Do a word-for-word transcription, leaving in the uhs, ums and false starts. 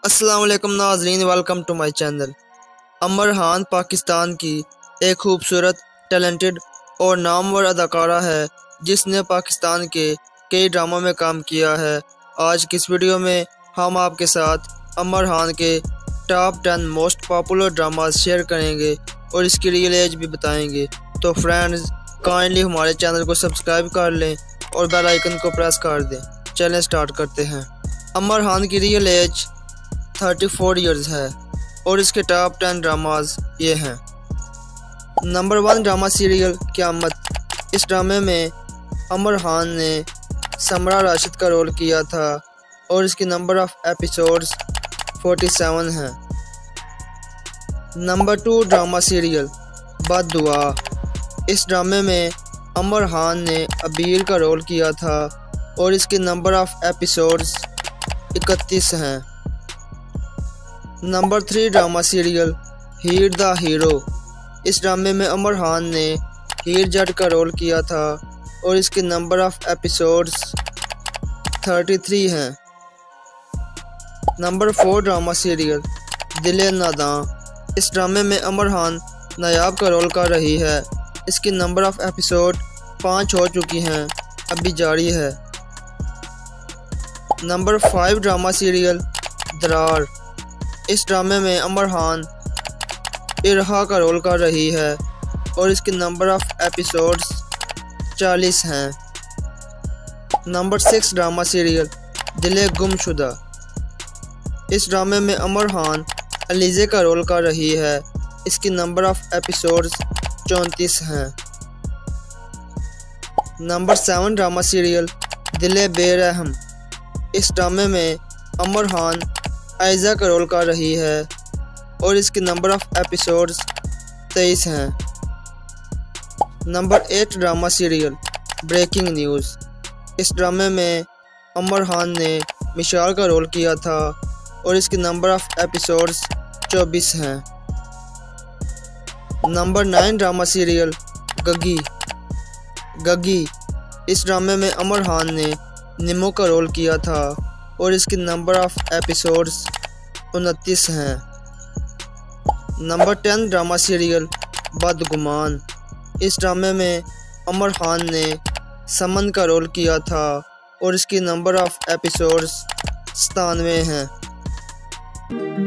अस्सलाम वालेकुम नाज़रीन, welcome to my channel. Amar Khan Pakistan की एक खूबसूरत, टैलेंटेड और नामवर अदाकारा है जिसने पाकिस्तान के कई ड्रामों में काम किया है। आज की इस वीडियो में हम आपके साथ अमर खान के top ten most popular dramas share करेंगे और इसकी रियल एज भी बताएंगे। तो फ्रेंड्स, काइंडली हमारे चैनल को सब्सक्राइब कर लें और बेल आइकन को प्रेस कर दें। चलें स्टार्ट करते हैं। अमर खान की real age thirty four years है और इसके टॉप टेन ड्रामाज ये हैं। नंबर वन ड्रामा सीरियल क़यामत। इस ड्रामे में अमर खान ने समरा राशिद का रोल किया था और इसकी number of episodes forty seven हैं। Number two drama serial Baddua. इस ड्रामे में अमर खान ने अबीर का रोल किया था और इसकी नंबर ऑफ एपिसोड्स इकतीस हैं। Number three drama serial Heer the hero. इस ड्रामे में अमर खान ने हीर जट का रोल किया था और इसके number of episodes thirty three हैं। Number four drama serial Dile Nadaan. इस ड्रामे में अमर खान नायाब का रोल कर रही है। इसकी नंबर ऑफ एपिसोड पाँच हो चुकी हैं, अभी जारी है। नंबर फाइव ड्रामा सीरियल दरार। इस ड्रामे में अमर खान इरहा का रोल कर रही है और इसके नंबर ऑफ एपिसोड्स चालीस हैं। नंबर सिक्स ड्रामा सीरियल दिले गुमशुदा। इस ड्रामे में अमर खान अलीज़े का रोल कर रही है। इसकी नंबर ऑफ एपिसोड्स चौंतीस हैं। नंबर सेवन ड्रामा सीरियल दिले बेरहम। इस ड्रामे में अमर खान आयजा का रोल कर रही है और इसकी नंबर ऑफ एपिसोड्स तेईस हैं। Number eight drama serial breaking news. इस ड्रामे में अमर खान ने मिशाल का रोल किया था और इसकी नंबर ऑफ एपिसोड्स चौबीस हैं। नंबर नाइन ड्रामा सीरियल गगी। गगी। इस ड्रामे में अमर खान ने निमो का रोल किया था और इसकी नंबर ऑफ एपिसोड्स उनतीस हैं। Number ten drama serial Badgumaan. इस ड्रामे में अमर खान ने समन का रोल किया था और इसकी नंबर ऑफ एपिसोड्स सतानवे हैं।